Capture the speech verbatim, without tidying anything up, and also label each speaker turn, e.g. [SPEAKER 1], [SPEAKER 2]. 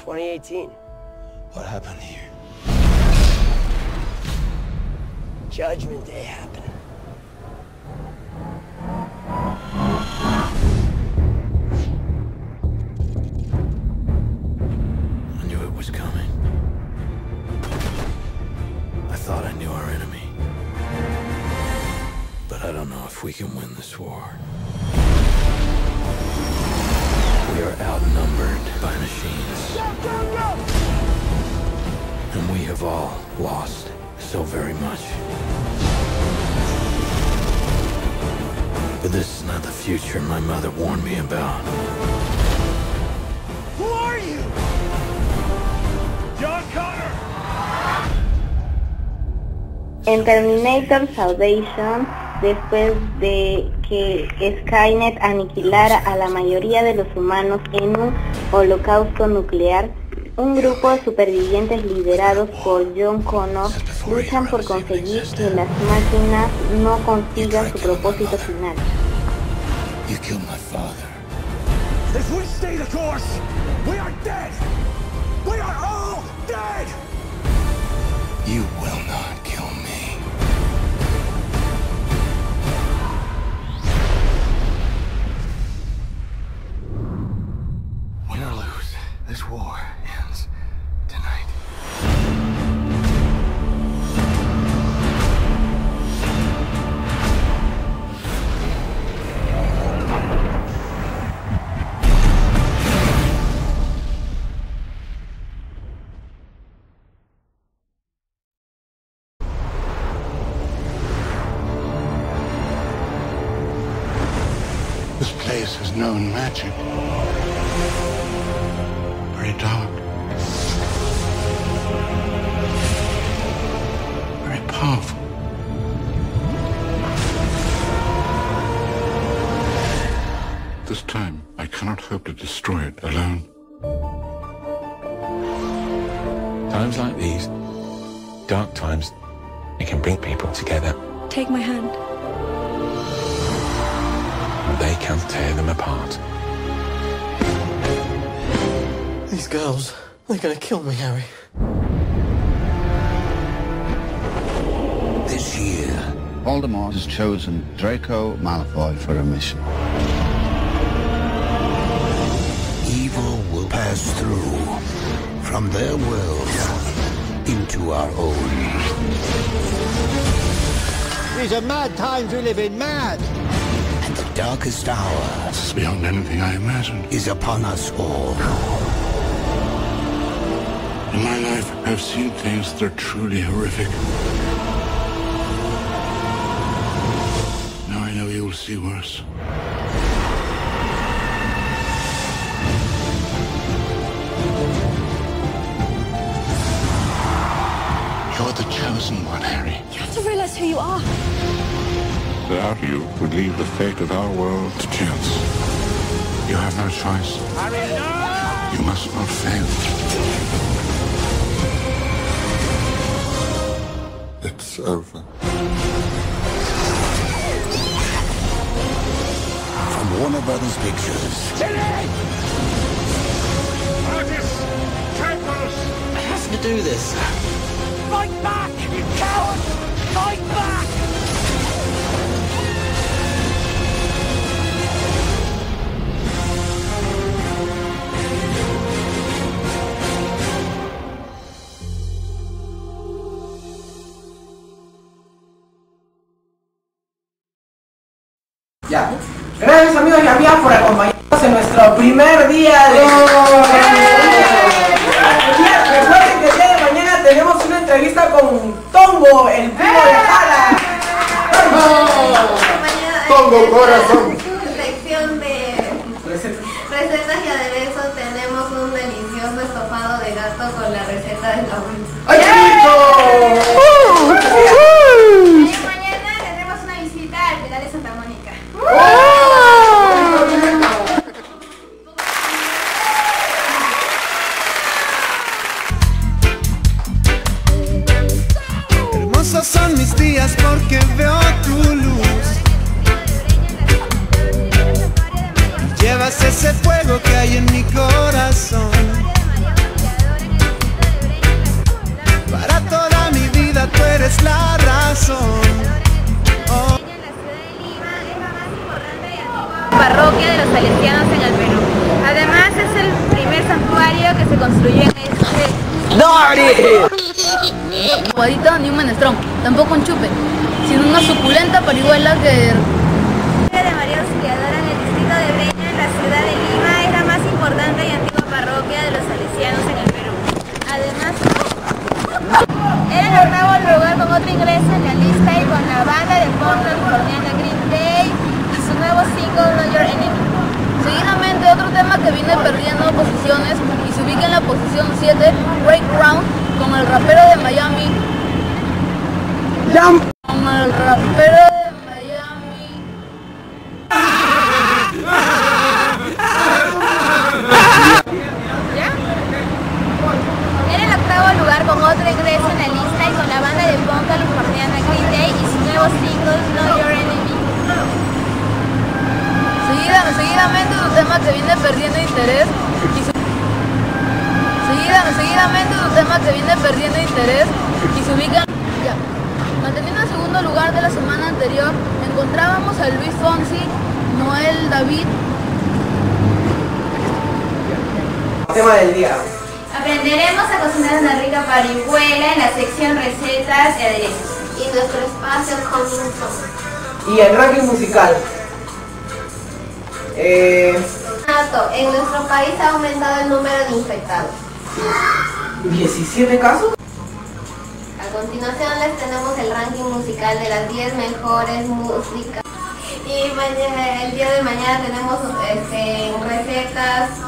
[SPEAKER 1] twenty eighteen.
[SPEAKER 2] What happened here?
[SPEAKER 1] Judgment Day happened.
[SPEAKER 2] I knew it was coming. I thought I knew our enemy. But I don't know if we can win this war. We are outnumbered by machines.
[SPEAKER 3] Go, go, go!
[SPEAKER 2] And we have all lost so very much. But this is not the future my mother warned me about.
[SPEAKER 3] Who are you? John Connor!
[SPEAKER 4] En Terminator Salvation, después de que Skynet aniquilara a la mayoría de los humanos en un holocausto nuclear, un grupo de supervivientes liderados por John Connor luchan por conseguir que las máquinas no consigan su propósito final.
[SPEAKER 2] You killed my father.
[SPEAKER 3] If we stay the course, we are dead! We are all dead!
[SPEAKER 2] You will not kill me. Win or lose, this war ends tonight.
[SPEAKER 5] This place has known magic. Very dark. Very powerful. This time, I cannot hope to destroy it alone.
[SPEAKER 6] Times like these, dark times, it can bring people together.
[SPEAKER 7] Take my hand.
[SPEAKER 6] They can tear them apart.
[SPEAKER 8] These girls, they're gonna kill me, Harry.
[SPEAKER 2] This year,
[SPEAKER 9] Voldemort has chosen Draco Malfoy for a mission.
[SPEAKER 2] evil will pass through from their world into our own.
[SPEAKER 10] These are mad times we live in, mad!
[SPEAKER 2] And the darkest hour
[SPEAKER 5] This is beyond anything I imagined.
[SPEAKER 2] is upon us all.
[SPEAKER 5] In my life, I've seen things that are truly horrific. Now I know you will see worse. You're the chosen one, Harry.
[SPEAKER 7] You have to realize who you are.
[SPEAKER 5] Without you, would leave the fate of our world to chance. You have no choice.
[SPEAKER 3] Harry, no!
[SPEAKER 5] You must not fail. It's over.
[SPEAKER 2] From Warner Brothers Pictures.
[SPEAKER 3] Tilly! Argus! Temples!
[SPEAKER 8] I have to do this.
[SPEAKER 3] Fight back, you coward! Fight back!
[SPEAKER 11] Ya. Gracias amigos y amigas por acompañarnos en nuestro primer día de... Recuerden que el día de mañana tenemos una entrevista con Tongo, el primo de Jara.
[SPEAKER 12] Tongo corazón.
[SPEAKER 13] Sección de recetas y aderezos, tenemos un delicioso estofado de gato con la receta de la abuela.
[SPEAKER 11] ¡Ay, qué rico!
[SPEAKER 13] Mañana tendremos una visita al Pilar de Santa Mónica.
[SPEAKER 14] Hermosos son mis días porque veo tu luz. Llevas ese fuego que hay en mi corazón. eres la razón. Oh.
[SPEAKER 15] Parroquia de los Salesianos en el Perú. Además es el primer santuario que se construyó en este...
[SPEAKER 16] ¡No, guadito ni un menestrón, tampoco un chupe, sino una suculenta parihuela que...
[SPEAKER 15] de María Auxiliadora en el distrito de Breña, en la ciudad de Lima, es la más importante y antigua parroquia de los Salesianos en el Perú. Además, era el octavo lugar con otro ingreso en la lista y con la banda de pop californiana Green Day y su nuevo single Not Your Enemy.
[SPEAKER 16] Seguidamente, otro tema que viene perdiendo posiciones y se ubica en la posición siete, Breakground, con el rapero de Miami.
[SPEAKER 11] Jump.
[SPEAKER 16] Con el rapero de Miami.
[SPEAKER 15] ¿Ya? Era el octavo lugar con otro ingreso en la lista y con la banda de punk californiana Green Day y su nuevo single Not Your Enemy.
[SPEAKER 16] Seguida, seguidamente un tema que viene perdiendo interés y su... Seguida, seguidamente un tema que viene perdiendo interés y se ubica ya. Manteniendo el segundo lugar de la semana anterior, encontrábamos a Luis Fonsi, Noel David.
[SPEAKER 11] Tema del día.
[SPEAKER 13] Aprenderemos a cocinar una rica parihuela en la sección recetas y aderezos. Y nuestro espacio Coming Soon.
[SPEAKER 11] Y el ranking musical. Eh...
[SPEAKER 13] En nuestro país ha aumentado el número de infectados.
[SPEAKER 11] ¿diecisiete casos?
[SPEAKER 13] A continuación les tenemos el ranking musical de las diez mejores músicas. Y mañana, el día de mañana tenemos este, recetas